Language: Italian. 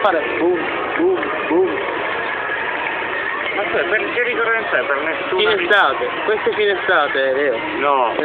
fare boom, boom, boom. Ma per che ricorrenza è? Per nessuno? Fine estate, questa è fine estate, Leo. No.